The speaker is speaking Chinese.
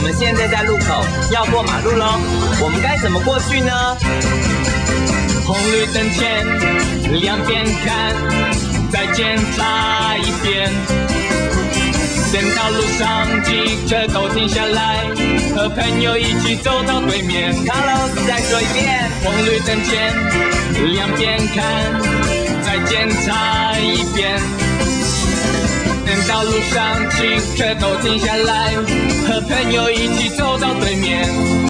们现在在路口要过马路喽，我们该怎么过去呢？红绿灯前，两边看，再检查一遍。等道路上汽车都停下来，和朋友一起走到对面。Carlos， 再说一遍。红绿灯前，两边看，再检查一遍。等道路上汽车都停下来，和朋友一起走到对面。